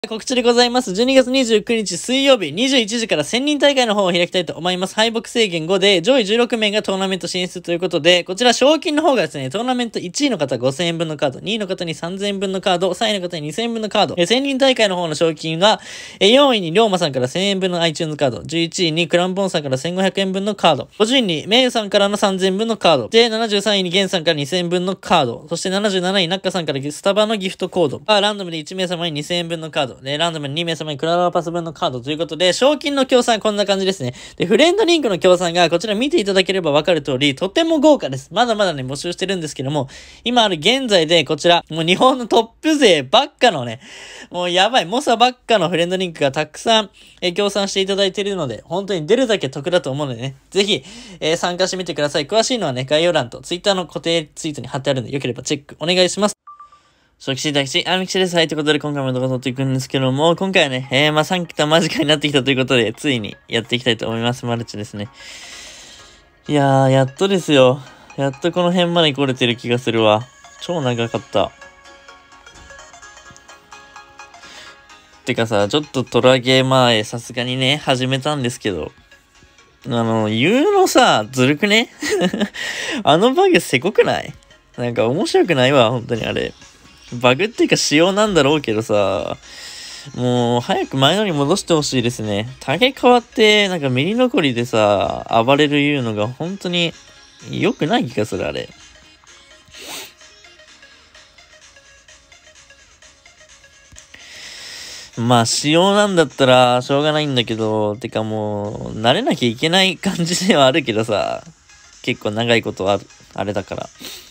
告知でございます。12月29日水曜日21時から1000人大会の方を開きたいと思います。敗北制限5で上位16名がトーナメント進出ということで、こちら賞金の方がですね、トーナメント1位の方5000円分のカード、2位の方に3000円分のカード、3位の方に2000円分のカード、1000人大会の方の賞金が、4位に龍馬さんから1000円分の iTunes カード、11位にクランボンさんから1500円分のカード、50位にメイユさんからの3000円分のカード、で、73位にゲンさんから2000円分のカード、そして77位にナッカさんからスタバのギフトコード、ランダムで1名様に2000円分のカード、で、ランダムに2名様にクラウドパス分のカードということで、賞金の協賛こんな感じですね。で、フレンドリンクの協賛がこちら見ていただければわかる通り、とても豪華です。まだまだね、募集してるんですけども、今ある現在でこちら、もう日本のトップ勢ばっかのね、もうやばい、猛者ばっかのフレンドリンクがたくさん、協賛していただいているので、本当に出るだけ得だと思うのでね、ぜひ、参加してみてください。詳しいのはね、概要欄と Twitter の固定ツイートに貼ってあるので、よければチェックお願いします。初期大吉、ミキシです。はい、ということで今回も動画撮っていくんですけども、今回はね、3桁間近になってきたということで、ついにやっていきたいと思います。マルチですね。いやー、やっとですよ。やっとこの辺まで来れてる気がするわ。超長かった。てかさ、ちょっとトラゲー前、さすがにね、始めたんですけど、言うのさ、ずるくねあのバグせこくない？なんか面白くないわ、本当にあれ。バグっていうか仕様なんだろうけどさ、もう早く前のに戻してほしいですね。竹変わって、なんかミリ残りでさ、暴れる言うのが本当に良くない気がする、あれ。まあ仕様なんだったらしょうがないんだけど、てかもう慣れなきゃいけない感じではあるけどさ、結構長いことはあれだから。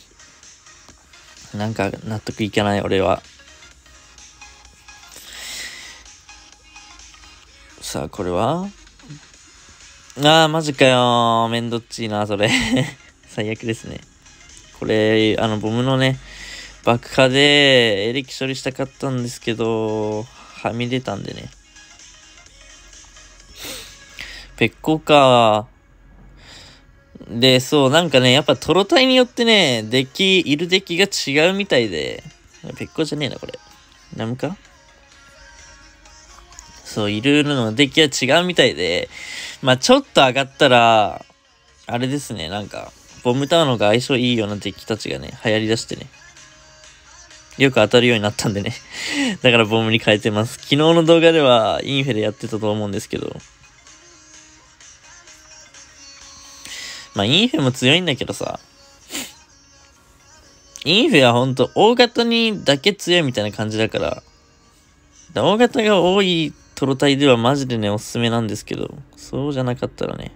なんか納得いかない俺は。さあこれはマジかよ。めんどっちいな、それ。最悪ですね。これ、ボムのね、爆破でエレキ処理したかったんですけど、はみ出たんでね。ペッコか。で、そう、なんかね、やっぱトロタイによってね、いるデッキが違うみたいで、ペッコじゃねえな、これ。ナムか？そう、いろいろのデッキは違うみたいで、まあちょっと上がったら、あれですね、なんか、ボムタウンのが相性いいようなデッキたちがね、流行り出してね。よく当たるようになったんでね。だからボムに変えてます。昨日の動画ではインフェでやってたと思うんですけど。まあインフェも強いんだけどさ。インフェはほんと大型にだけ強いみたいな感じだから。大型が多いトロタイではマジでね、おすすめなんですけど。そうじゃなかったらね。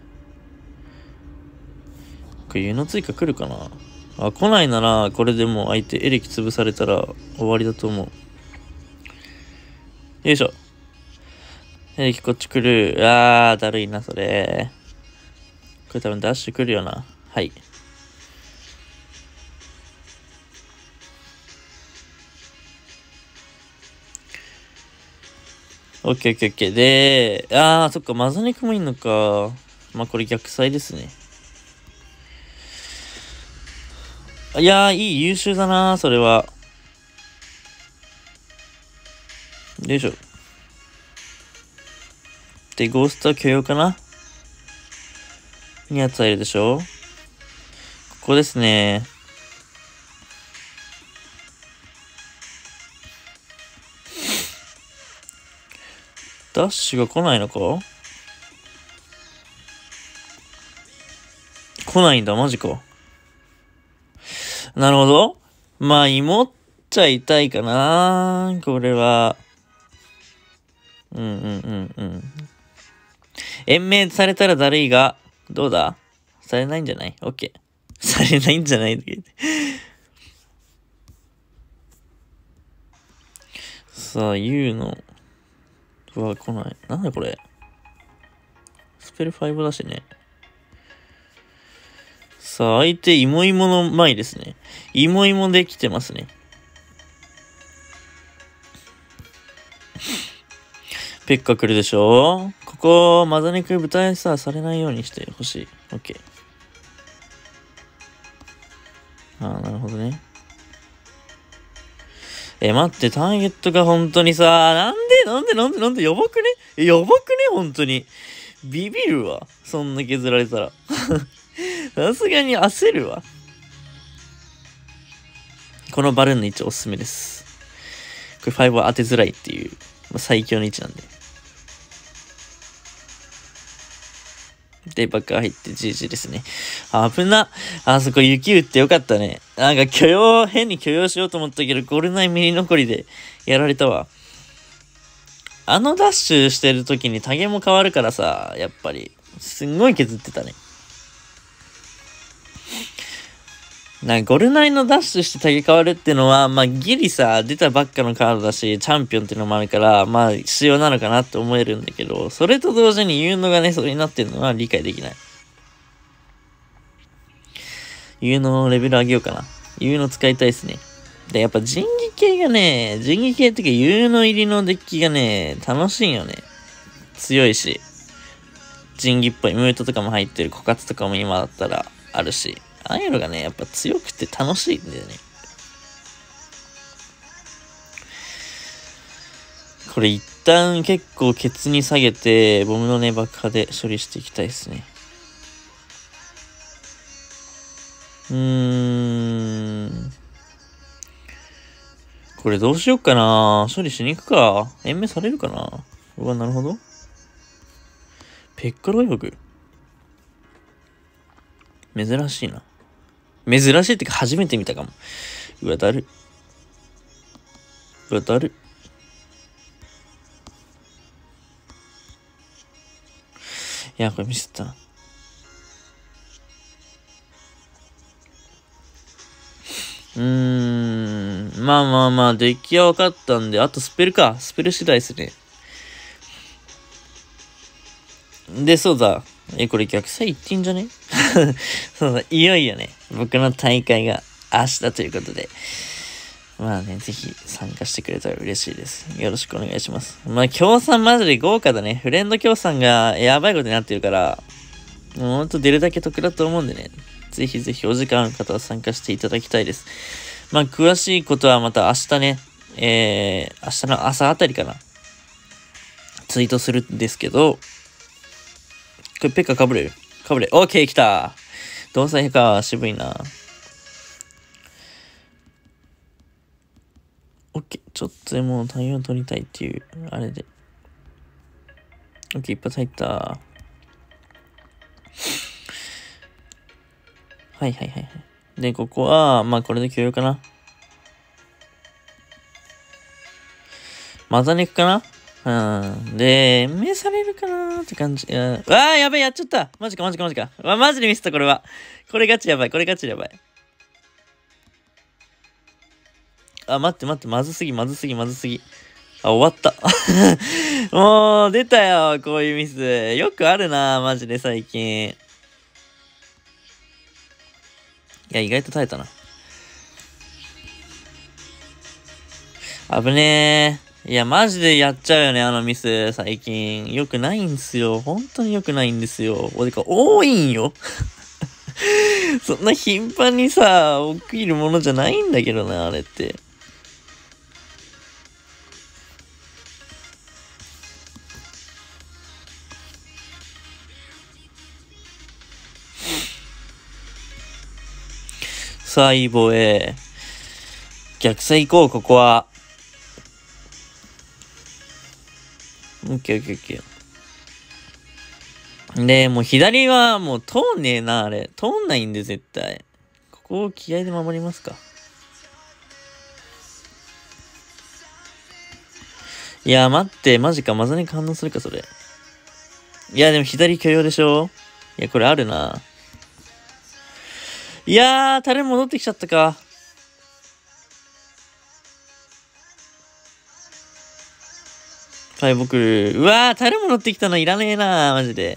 これ湯の追加来るかな？来ないなら、これでもう相手エレキ潰されたら終わりだと思う。よいしょ。エレキこっち来る。だるいな、それ。これ多分ダッシュ来るよな。はい。オッケーオッケーオッケー。で、そっか、マザネクもいんのか。まあ、これ逆サイですね。いやー、いい、優秀だな、それは。よいしょ。で、ゴーストは許容かな？にやつはいるでしょ？ここですね。ダッシュが来ないのか？来ないんだ、マジか。なるほど。まあ、芋っちゃ痛いかな。これは。延命されたらだるいが、どうだ？されないんじゃない？オッケー。されないんじゃないって言って。さあ、言うの。来ない。なんだこれ。スペル5だしね。さあ、相手、いもいもの前ですね。いもいもできてますね。ペッカ来るでしょ？ここ、マザネク舞台されないようにしてほしい。オッケー。なるほどね。 待って、ターゲットが本当にさ、なんでやばくね本当に。ビビるわ。そんな削られたら。さすがに焦るわ。このバルーンの位置おすすめです。これ5は当てづらいっていう、最強の位置なんで。で、バッカー入って GG ですね。危な。あそこ雪打ってよかったね。なんか変に許容しようと思ったけど、ゴール内ミリ残りでやられたわ。ダッシュしてる時にタゲも変わるからさ、やっぱり、すんごい削ってたね。ゴルナイのダッシュしてタゲ変わるってのは、ギリさ、出たばっかのカードだし、チャンピオンってのもあるから、必要なのかなって思えるんだけど、それと同時にユーノがね、それになってるのは理解できない。ユーノレベル上げようかな。ユーノ使いたいですね。で、やっぱ人技系っていうか、ユーノ入りのデッキがね、楽しいよね。強いし。人技っぽいムートとかも入ってる、枯渇とかも今だったらあるし。ああいうのがね、やっぱ強くて楽しいんだよね。これ一旦結構ケツに下げて、ボムのね、爆破で処理していきたいですね。これどうしよっかな。処理しに行くか。延命されるかな。うわ、なるほど。ペッカロ泳ぐ。珍しいな。珍しいってか初めて見たかも。うわ、だる。いや、これミスったな。デッキは分かったんで、あとスペルか。スペル次第ですね。で、そうだ。これ逆サイ行ってんじゃねそうだ、いよいよね。僕の大会が明日ということで。ぜひ参加してくれたら嬉しいです。よろしくお願いします。協賛マジで豪華だね。フレンド協賛がやばいことになってるから、もうほんと出るだけ得だと思うんでね。ぜひぜひお時間ある方は参加していただきたいです。詳しいことはまた明日ね、明日の朝あたりかな。ツイートするんですけど、これペッカかぶれ。オッケー来た。同棲か、渋いな。オッケー、ちょっとでも対応取りたいっていう、あれで。オッケー、一発入った。はい。で、ここは、これで共有かな。マザネクかな。で、延命されるかなって感じ。やべえ、やっちゃった。マジか。マジでミスった、これは。これガチやばい。待って、まずすぎ。終わった。もう、出たよ、こういうミス。よくあるな、マジで最近。いや、意外と耐えたな。危ねえ。いや、マジでやっちゃうよね、あのミス、最近。よくないんすよ。本当によくないんですよ。多いんよ。そんな頻繁にさ、起きるものじゃないんだけどな、あれって。さあ、いい防衛。逆サ行こう、ここは。オッケー。で、もう左はもう通んねえな、あれ。通んないんで、絶対。ここを気合で守りますか。いや、待って、マジか。マザネ反応するか、それ。いや、でも左許容でしょ。いや、これあるな。いやー、タレ戻ってきちゃったか。僕、うわー、タレ戻ってきたのいらねえな、マジで。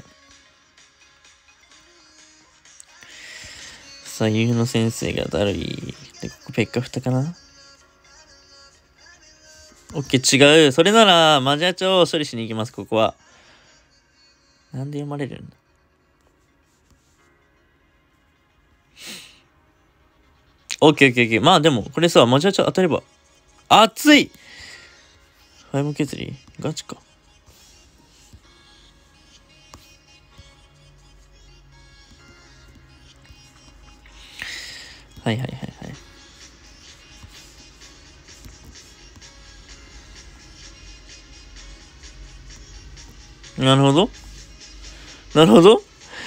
さあ、ゆうの先生がだるい。で、ここペッカフタかな。オッケー、違う。それなら、マジアチョを処理しに行きます、ここは。なんで読まれるんだ。オッケー。でも、これさ、マジアチョ当たれば。 熱い。ファイブ削りガチか。はいはいはいはい。なるほど。なるほど。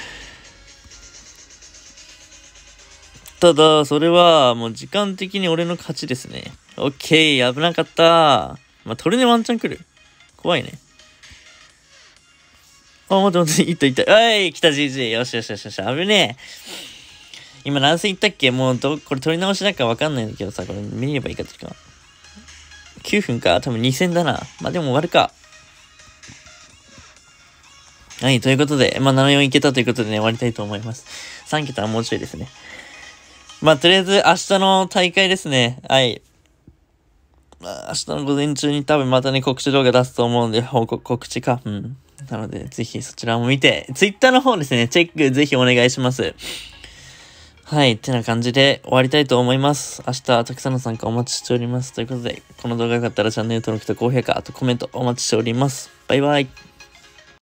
ただ、それはもう時間的に俺の勝ちですね。オッケー、危なかった。まあ、トルネワンチャン来る。怖いね。あ、待って待って、いったいった。おい、来た GG。よしよしよしよし、危ねえ。今何戦いったっけ？もうこれ取り直しだかわかんないんだけどさ、これ見ればいいかっていうか。9分か。多分2戦だな。まあ、でも終わるか。はい、ということで、まあ、74いけたということでね、終わりたいと思います。3桁はもうちょいですね。まあ、とりあえず明日の大会ですね。はい。まあ、明日の午前中に多分またね、告知動画出すと思うんで、告知か。うん。なので、ぜひそちらも見て、Twitter の方ですね、チェックぜひお願いします。はい、ってな感じで終わりたいと思います。明日、たくさんの参加お待ちしております。ということで、この動画が良かったらチャンネル登録と高評価、あとコメントお待ちしております。バイバイ。